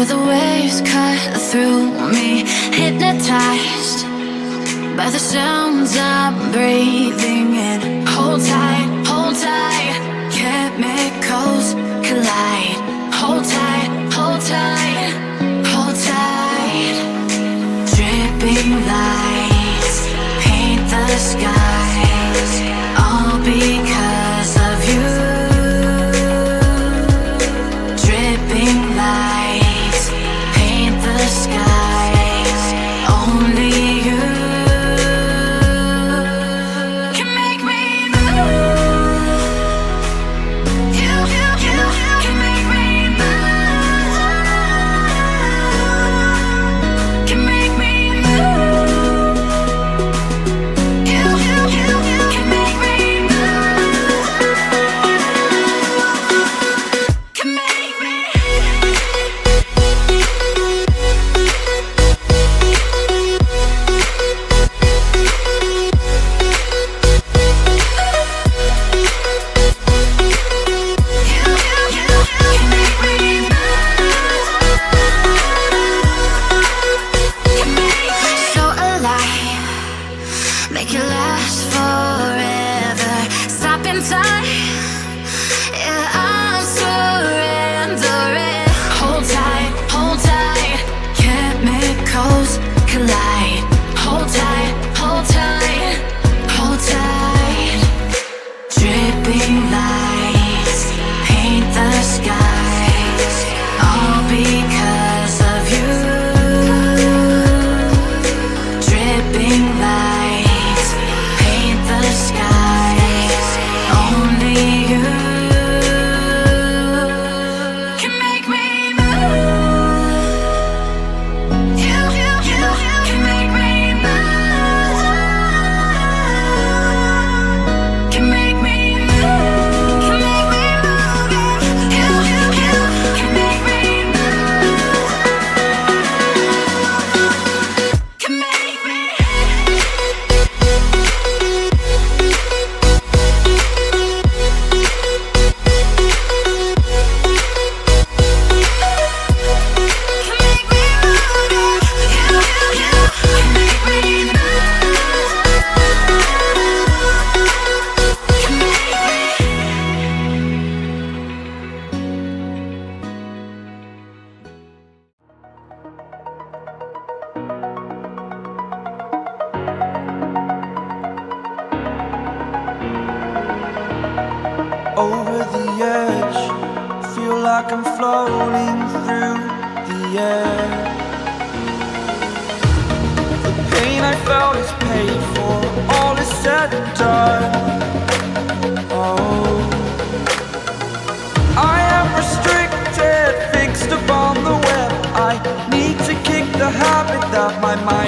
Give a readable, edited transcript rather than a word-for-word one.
the waves cut through me, hypnotized by the sounds I'm breathing in. Hold tight, chemicals collide. Hold tight, hold tight, hold tight. Dripping lights paint the skies, all because of you. Dripping lights paint the skies, only you can make me move. You can make me move. Can make me move. You can make me move. Can make me. So alive, make it last forever. Stop in time, yeah, I'm surrendering. Hold tight, chemicals collide. Hold tight, hold tight, hold tight. Dripping lights paint the skies, all because of you. Dripping lights paint the skies, only you can make me move. You can make me move. Can make me move. Can make me move. You can make me move. Can make me. Over the edge, feel like I'm floating through the air. The pain I felt is paid for, all is said and done. Oh, I am restricted, fixed upon the web. I need to kick the habit that my mind